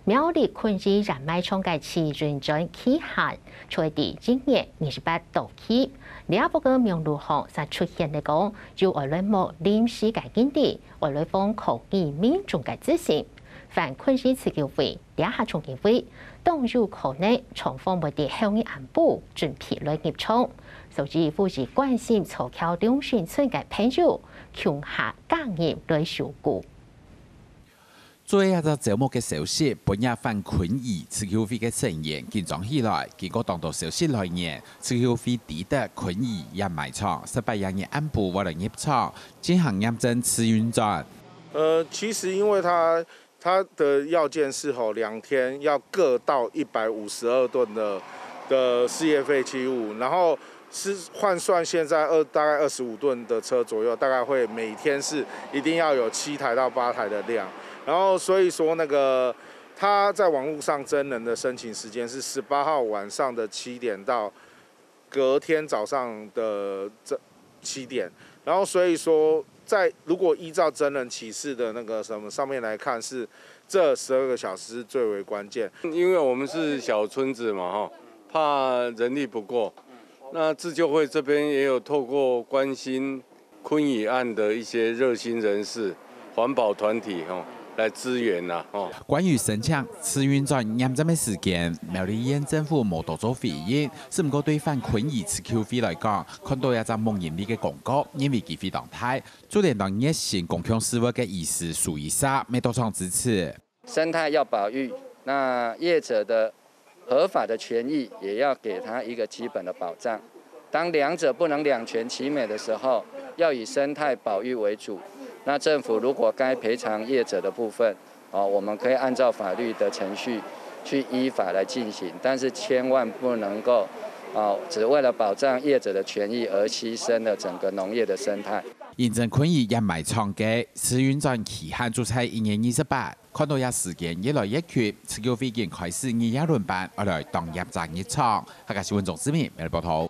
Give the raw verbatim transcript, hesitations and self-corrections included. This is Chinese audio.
苗栗昆西人脉冲介市军转期限，在第今年二十八到期。另一个名录上才出现的讲，就为了冇临时改建地，为了帮考验民众嘅自信。凡昆西自救会、两下重建会，当入口内重放不地向日安部准疲累入冲，所以负责关心草桥中心村嘅朋友，穷下降业来受雇。 做一個節目嘅消息，本日范坤義自救會嘅成員緊張起來，結果當到消息來源，自救會抵達坤義也埋場，十八人嘅安部為了入場進行驗證試運轉。 呃，其實因為他他的要件是吼兩天要各到一百五十二噸的的事業廢棄物，然後是換算現在二大概二十五噸的車左右，大概會每天是一定要有七台到八台的量。然後所以說，那個他在網絡上真人的申請時間是十八號晚上的七點到隔天早上的這七點。然後所以說，在如果依照真人啟事的那個什麼上面來看，是這十二個小時是最為關鍵。 因為我們是小村子嘛，哈，怕人力不夠。那自救會這邊也有透過關心昆義案的一些熱心人士、環保團體，哈。來支援啦！哦， 關於申請試運轉驗證嘅時間，苗栗縣政府冇多做回應。只不過對范坤義自救會來講，看到一隻蒙眼力嘅廣告，因為佢非常大，就連當熱心公共事務嘅醫師蘇醫生沒多場支持。 生態要保育，那業者的合法的權益也要給他一個基本的保障。當兩者不能兩全其美的時候，要以生態保育為主。那政府如果該賠償業者的部分，哦，我們可以按照法律的程序去依法來進行，但是千萬不能夠，哦，只為了保障業者的權益而犧牲了整個農業的生態。 驗證昆義人賣場嘅試運轉期限就喺一月二十八，看到有時間越來越缺，自救會已經開始二一輪班，我來當入站一場。下個新聞總之面，每日報道。